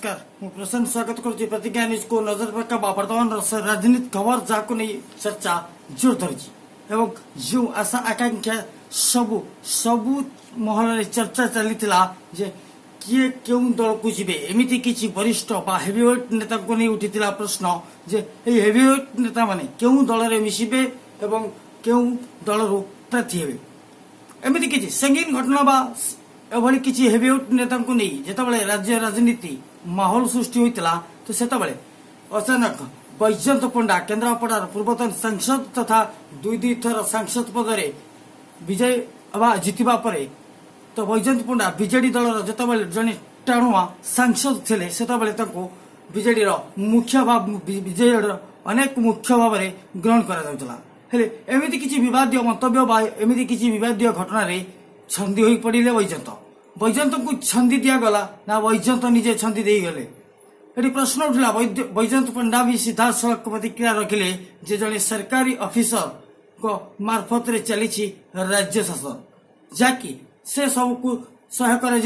नमस्कार मु प्रसन्न स्वागत करुच्ची प्रतिज्ञा न्यूज को नजर पकाबा वर्तमान राजनीति खबर जहाँ नहीं चर्चा जोर धरी एवं जो आशा आकांक्षा सबू सबू महल चर्चा चली जे किए क्यों दल को जीवे एमती किसी वरिष्ठ बा हेवीवेट नेता को नहीं उठी प्रश्न जे हेवीवेट नेता माने क्यों दल में मिशिबे एवं क्यों दल प्रार्थी हे एमती किसी संगीन घटना बा एभली किसी हेवीवेट नेता को नहीं जितेबाला राज्य राजनीति माहौल सृष्टि होता तो सेतबे अचानक बैजयंत पंडा केन्द्रापड़ार पूर्वतन सांसद तथा दुई थर सांसद पदरे विजय जितवा परे तो बैजयंत पंडा बीजेडी दलर जितेबाला जड़े टाणुआ सांसद थे सेतबे बीजेडी मुख्य विजय अनेक मुख्य भाव में ग्रहण करमती किसी विवाद मंतव्य एमती किसी विवाद घटन छंदी हो पड़े बैजयंत को छंदी दिगला ना बैजयंत निजे छंदी दे गले ये प्रश्न उठला बैजयंत पंडा भी सीधा सड़क प्रतिक्रिया रखिले जे जड़े सरकारी ऑफिसर को मार्फत रे चली राज्य शासन जहाँकि से सबको सहाय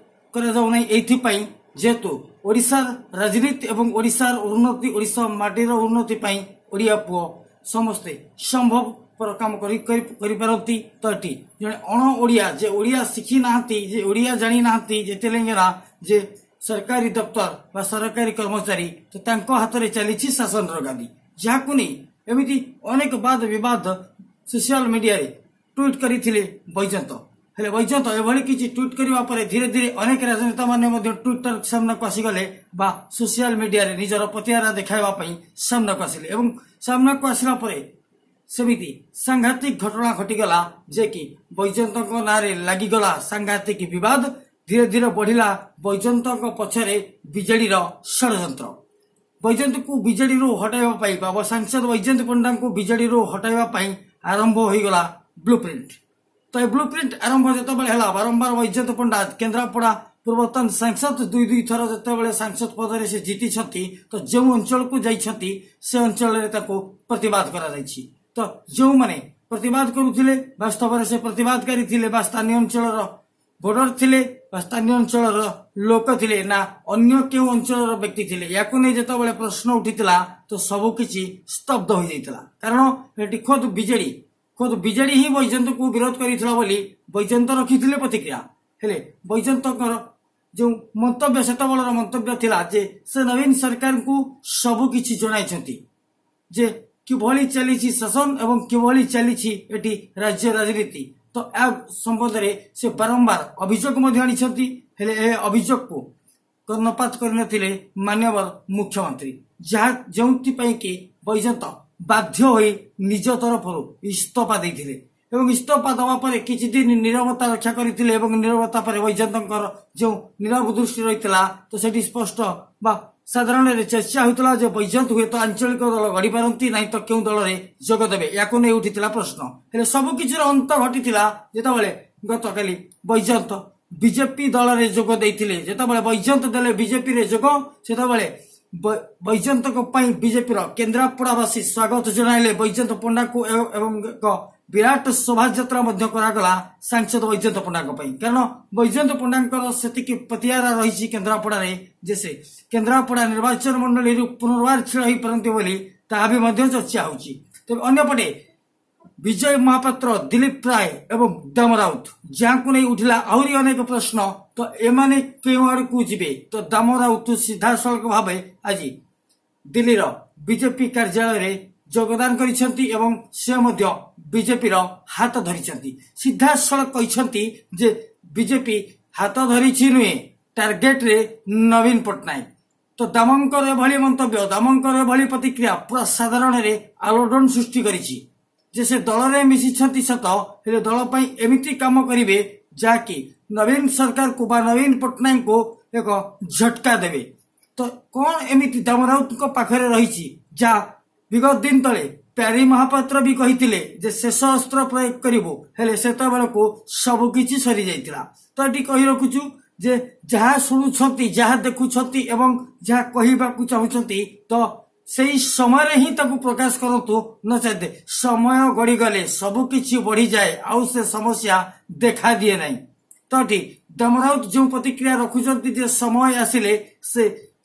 जेहेतु ओडिशा राजनीति एवं ओडिशा उन्नति ओडिशा माटीर उन्नति ओडिया पुओ समस्ते संभव पर काम करी तो ये जड़े अण ओडिया जे ओडिया शिखी नाहांती जे ओडिया जानी नाहांती जे तेलेंगाना जे सरकारी दफ्तर बा सरकारी कर्मचारी तो तांको हाथ में चली शासन गादी जहाँ को नहीं एमती अनेक वाद विवाद सोशल मीडिया रे ट्वीट करते बैजयंत हेले बैजयंत एभली किसी ट्वीट करने धीरे धीरे अनेक राजनेता माने ट्विटर सामना को आसीगले बा सोशल मीडिया रे निजर पतियारा देखाइबा सामना को आसिले एवं सामना को आसला परे सेमिति सांघातिक घटना घटीगला जे कि बैजयंत ना लगिगला सांघातिक विवाद धीरे धीरे बढ़िला बैजयंत पछरे बीजेडी षड्यंत्र बैजयंत को बीजेडी हटाइबा सांसद बैजयंत पंडा को बीजेडी हटाइबा आरंभ होईगला ब्लूप्रिंट तो ये ब्लूप्रिंट आरंभ जितेबाला बारंबार बैजयंत पंडा केन्द्रापड़ा पूर्वतन सांसद दुई थर जितेबाला सांसद पदरे से जीति तो जो अंचल को जाइछंती से अंचल प्रतिवाद करा तो जो माने प्रतिवाद करुथिले वास्तव में से प्रतिवादकारी थिले बा स्थानीय अंचल भोटर थिले बा स्थानीय अंचल लोक थिले ना अन्य केउ अंचल व्यक्ति थिले याकु नै जेतबेले प्रश्न उठितला तो सब किछि स्तब्ध हो जाइतला कारण एटी खुद बीजेडी ही बैजयंत को विरोध करितला बोली बैजयंत रखिथिले प्रतिक्रिया हेले बैजयंत जो मंतव्य सेतबेलर मंतव्य थिला जे से नवीन सरकार को सब किछि जणाइछंती जे किभली चली शासन एवं किभली चली राज्य राजनीति तो संबंध में से बारंबार अभियोग आनी अभियोग को कर्णपात करते मान्यवर मुख्यमंत्री जहाँ जो कि बैजयंत बाध्य हो निज तरफ इस्तफा देते इस्तफा दवा किसी दिन नीरवता रक्षा करते नीरवता पर बैजयंत जो नीरव दृष्टि रही तो सेठी स्पष्ट बा साधारण चर्चा होता जो बैजयंत हुए तो आंचलिक दल गढ़ी पारती ना तो क्यों दल में जोगदेवे या नहीं उठी प्रश्न हेले सबकि अंत घटी जितेबाला गत काली बैजयंत बीजेपी दल में जोग देते जितेबाला बैजयंत देले बीजेपी रे जोग सेतबेले बैजयंत बीजेपी केन्द्रापड़ावासी स्वागत जनाइले बैजयंत पंडा को एवं विराट शोभा यात्रा करागला सांसद बैजयंत पंडा कारण बैजयंत पंडा से पतियारा रही केन्द्रापड़ा जैसे केन्द्रापड़ा निर्वाचन मंडली पुनर्वार खेल हो पारती बोली चर्चा होची तेज अंपटे विजय महापात्र दिलीप राय एवं दाम राउत जहाँ को नहीं उठिला आहरी अनेक प्रश्न तो एमाने क्यों आड़ को जीवे तो दाम राउत सीधा सड़क भाव आज दिल्ली बीजेपी कार्यालय योगदान करिसेंती एवं से मध्य बीजेपी हाथ धरी सीधा सड़क कहते जे बीजेपी हाथ धरी नुहे टार्गेट रे नवीन पट्टनायक तो दामंकर एभली मंतव्य दामंकर एभली प्रतिक्रिया पूरा साधारण आलोड़न सृष्टि करिछि जे से दल में मिशिछंती सत हेले दल पई एमिति काम करिवे जाकि नवीन सरकार को बा नवीन पट्टनायक को एक झटका देवे तो कौन एमिति दामराउत को पाखरे रही जा विगत दिन तले प्यारी महापात्र भी कहितिले जे शेष अस्त्र प्रयोग करिवो हेले सेतबेल को सब किछि सरी जाइतिला तो एटी कहि रखुछु जे जहाँ शुणुछंती जहाँ देखुछंती एवं जहाँ कहिबाकू चाहुछंती तो सही समय ही ताकू प्रकाश करतु नचेत समय गड़ी गले सब किछि बढ़ी जाए आउ से समस्या देखा दिए नहीं तो ठीक दामराउत जो प्रतिक्रिया रखुछंती जे समय आसिले से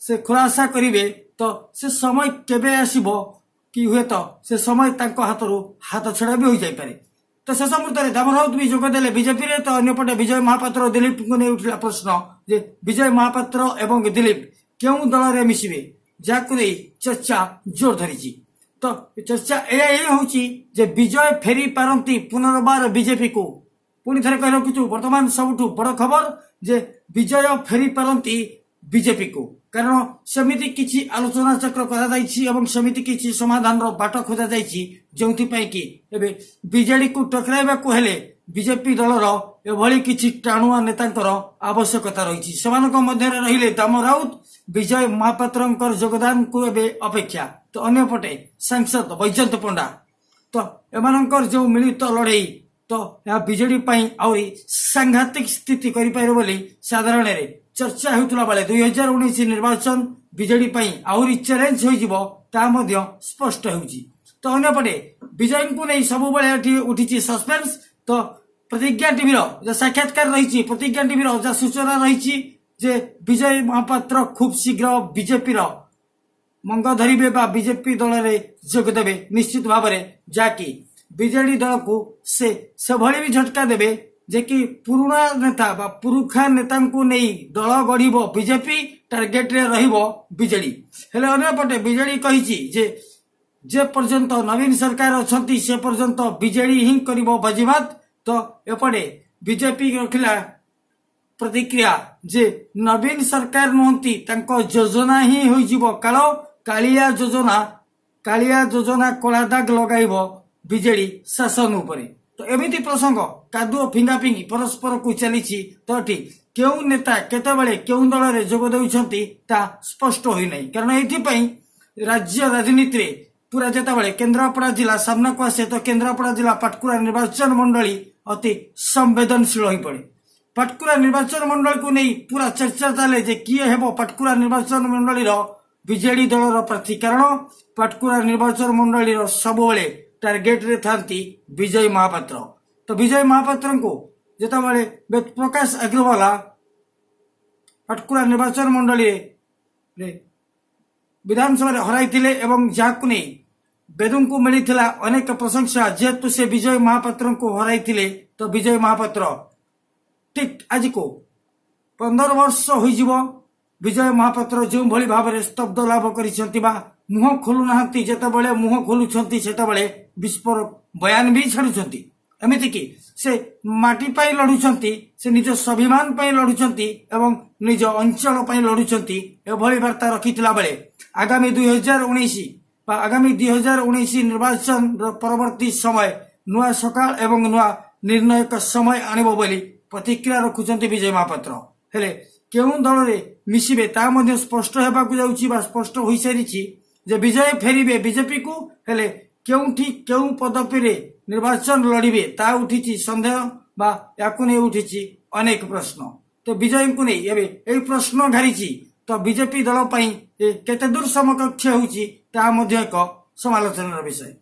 से खुलासा करिवे तो से समय केबे आसीबो कि हुए तो से समय तांको हाथरू हाथ छड़ा भी हो जाई पारे। तो शेष मुहूर्त में दाम राउत भी जोगदेले बीजेपी रे। तो अन्यपटे विजय महापात्र दिलीप को नहीं उठला प्रश्न जे विजय महापात्र एवं दिलीप क्यों दल रे मिसिबे जाकु नहीं चर्चा जोर धरी। तो चर्चा यह होची जे विजय फेरी पारंती पुनर्बार बीजेपी को पुणी थे कह रखु बर्तमान सबुठु बड़ खबर जे विजय फेरी पारंती बीजेपी को कारण सेमिति किछि आलोचना चक्र करा जाइछि एवं सेमिति किछि समाधान रो बाट खोजा जाइछि जोंथि पई कि एबे बीजेडी को टकराइबा को हेले बीजेपी दलर एभली किछि टाणुआ नेतांकर आवश्यकता रहिछि। सेमानक मध्य रहिले दाम राउत विजय महापात्रंकर योगदान को एबे अपेक्षा। तो अन्यपटे सांसद वैजयंत पंडा तो एमानंकर जो मिलित लड़ाई तो यह बीजेडी पई आउरी सांघातिक स्थिति करि पाइरो बोली साधारण रे चर्चा होतला बेले 2019 निर्वाचन बीजेडी पई आउरी चैलेंज होई जिवो ता मध्य स्पष्ट होउची। तो अन्यपटे विजय को नहीं सब बेले उठी सस्पेंस। तो प्रतिज्ञा टीवी जो साक्षात्कार रही प्रतिज्ञा टीवी जो सूचना रही जे विजय महापात्र खूब शीघ्र बीजेपी मंग धरिबे बा बीजेपी दल रे जोगदेबे निश्चित भाव में जाकि बीजेडी दल को से भली भी झटका देबे जे कि पुराना नेता बा पुरुखा नेता को नहीं दल गढ़ बीजेपी टार्गेट रे रहिबो बीजेडी। हेले अन्यपटे बीजेडी कहिछि जे पर्यंत नवीन सरकार अछंती से पर्यंत बीजेडी ही करिबो बाजीमात। तो एपटे बीजेपी रखिला प्रतिक्रिया जे नवीन सरकार नुहंती तांको योजना ही होई जिवो कालो कालिया योजना कला दाग लगाइबो बीजेडी शासन उपरे। तो एमिति प्रसंग कादुओ फिंगाफिंगी परस्पर को चलीछि। तो केउ नेता केतेबेले केउ दल रे जोग देउछंती ता स्पष्ट होई नै कारण एथि राज्य राजनीति रे पूरा जेतेबेले केन्द्रापड़ा जिला सामना को आसे तो केन्द्रापड़ा जिला पाटकुरा निर्वाचन मंडली अति संवेदनशील हो पड़े। पाटकुरा निर्वाचन मंडल को नहीं पूरा चर्चा चले जे किए हेबो पाटकुरा निर्वाचन मंडली बीजेडी दल प्रार्थी कारण पाटकुरा निर्वाचन मंडली सबुबले टार्गेट रे थांती विजय महापात्र। तो विजय महापात्र को जेतेबेले वेद प्रकाश अग्रवाल पाटकुरा निर्वाचन मंडली रे विधानसभा हराई एवं जाकु नहीं बेदू को मिलता अनेक प्रशंसा जेहेतु से विजय महापात्र को हराई। तो विजय महापात्र ठीक आज को 15 वर्ष हो विजय महापात्र जो भली भाव में स्तब्ध लाभ कर मुह खोलुना जितेबाला मुह खोलुंट से विस्फोरक बयान भी छाड़ुंट एमती कि से माटी पाई लड़ुंट से निज स्वाभिमान पाई लड़ुंट एवं निज अंचल पाई लड़ुंट एभली वार्ता रखी बेले आगामी 2019 आगामी 2019 निर्वाचन परवर्ती समय नुआ सकाल एवं नुआ निर्णायक समय आनिबो बोली प्रतिक्रिया रखुचंती विजय महापात्र। हेले केउ दल रे मिसिबे ता मध्ये स्पष्ट हेबाकु जाउची बा स्पष्ट होई सारिची जे विजय फेरिबे बीजेपी को। हेले केउठी केउ पदपी रे निर्वाचन लड़िबे ता उठिची संदेह बा याकु नै उठिची अनेक प्रश्न। तो विजय को नै एबे एई प्रश्न घारिची। तो बीजेपी दल पई केते दूर समकक्ष होउची ता मध्ये एक समालोचनार विषय।